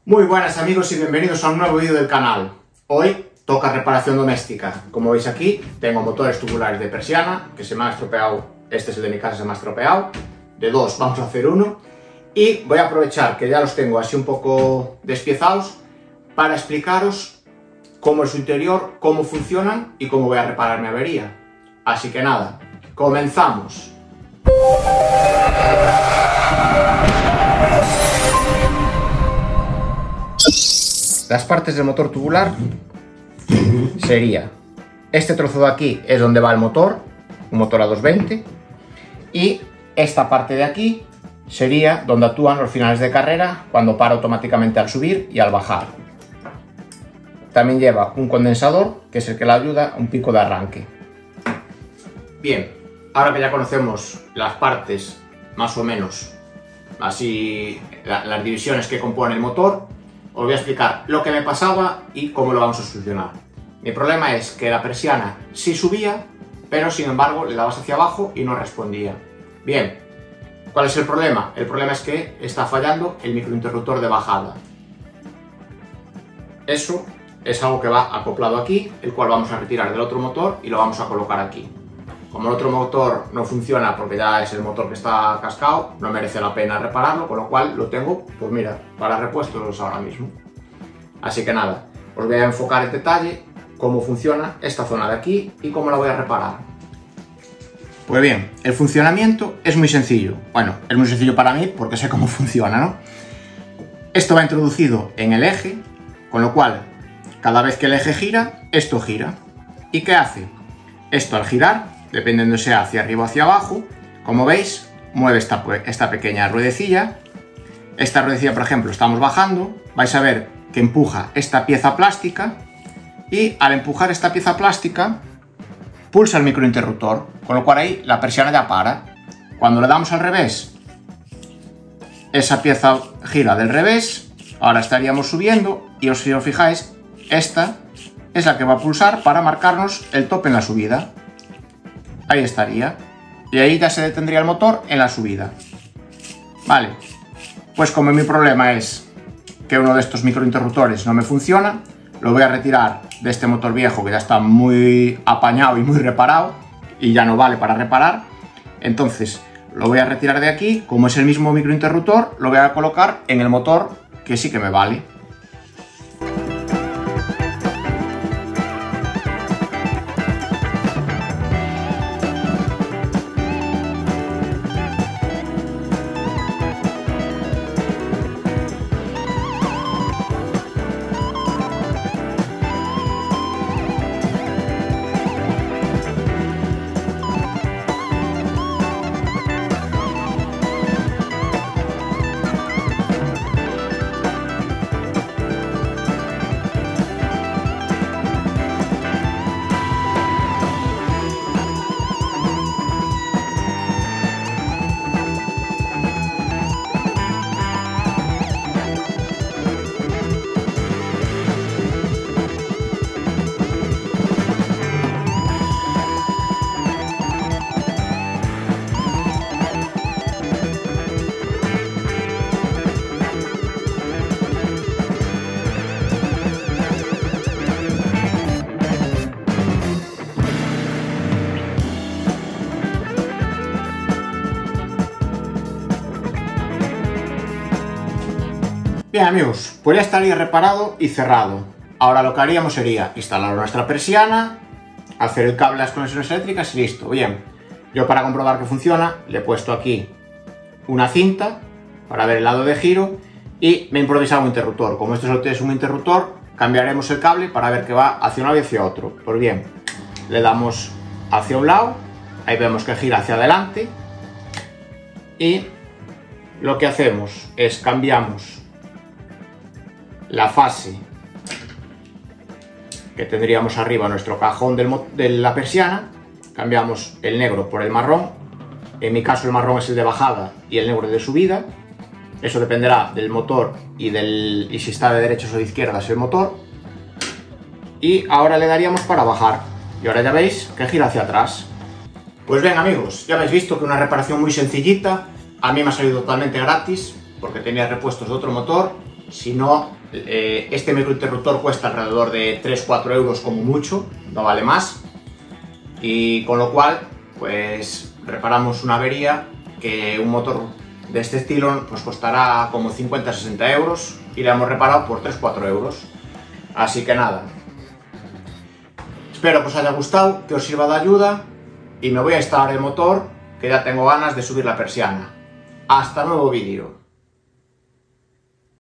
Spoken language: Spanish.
Muy buenas amigos y bienvenidos a un nuevo vídeo del canal. Hoy toca reparación doméstica. Como veis aquí, tengo motores tubulares de persiana que se me ha estropeado. Este es el de mi casa, se me ha estropeado. De dos vamos a hacer uno. Y voy a aprovechar que ya los tengo así un poco despiezados para explicaros cómo es su interior, cómo funcionan y cómo voy a reparar mi avería. Así que nada, comenzamos. Las partes del motor tubular sería este trozo de aquí, es donde va el motor, un motor a 220, y esta parte de aquí sería donde actúan los finales de carrera cuando para automáticamente al subir y al bajar. También lleva un condensador, que es el que le ayuda a un pico de arranque. Bien, ahora que ya conocemos las partes, más o menos, así las divisiones que componen el motor, os voy a explicar lo que me pasaba y cómo lo vamos a solucionar. Mi problema es que la persiana sí subía, pero sin embargo le dabas hacia abajo y no respondía. Bien, ¿cuál es el problema? El problema es que está fallando el microinterruptor de bajada. Eso es algo que va acoplado aquí, el cual vamos a retirar del otro motor y lo vamos a colocar aquí. Como el otro motor no funciona porque ya es el motor que está cascado, no merece la pena repararlo, con lo cual lo tengo, pues mira, para repuestos ahora mismo. Así que nada, os voy a enfocar en detalle cómo funciona esta zona de aquí y cómo la voy a reparar. Pues bien, el funcionamiento es muy sencillo. Bueno, es muy sencillo para mí porque sé cómo funciona, ¿no? Esto va introducido en el eje, con lo cual cada vez que el eje gira, esto gira. ¿Y qué hace? Esto al girar, dependiendo sea hacia arriba o hacia abajo, como veis, mueve esta pequeña ruedecilla. Esta ruedecilla, por ejemplo, estamos bajando, vais a ver que empuja esta pieza plástica y al empujar esta pieza plástica pulsa el microinterruptor, con lo cual ahí la persiana ya para. Cuando le damos al revés, esa pieza gira del revés, ahora estaríamos subiendo y si os fijáis, esta es la que va a pulsar para marcarnos el tope en la subida. Ahí estaría. Y ahí ya se detendría el motor en la subida. Vale. Pues como mi problema es que uno de estos microinterruptores no me funciona, lo voy a retirar de este motor viejo que ya está muy apañado y muy reparado y ya no vale para reparar. Entonces lo voy a retirar de aquí. Como es el mismo microinterruptor, lo voy a colocar en el motor que sí que me vale. Bien amigos, pues ya estaría reparado y cerrado. Ahora lo que haríamos sería instalar nuestra persiana, hacer el cable a las conexiones eléctricas y listo. Bien, yo para comprobar que funciona le he puesto aquí una cinta para ver el lado de giro y me he improvisado un interruptor. Como esto es un interruptor, cambiaremos el cable para ver que va hacia un lado y hacia otro. Pues bien, le damos hacia un lado, ahí vemos que gira hacia adelante y lo que hacemos es cambiamos la fase que tendríamos arriba nuestro cajón de la persiana, cambiamos el negro por el marrón. En mi caso el marrón es el de bajada y el negro es de subida. Eso dependerá del motor y si está de derechas o de izquierdas el motor. Y ahora le daríamos para bajar. Y ahora ya veis que gira hacia atrás. Pues bien amigos, ya habéis visto que una reparación muy sencillita. A mí me ha salido totalmente gratis porque tenía repuestos de otro motor. Si no, este microinterruptor cuesta alrededor de 3-4 euros como mucho, no vale más. Y con lo cual, pues reparamos una avería que un motor de este estilo nos costará como 50-60 euros y le hemos reparado por 3-4 euros. Así que nada, espero que os haya gustado, que os sirva de ayuda y me voy a instalar el motor, que ya tengo ganas de subir la persiana. Hasta nuevo vídeo.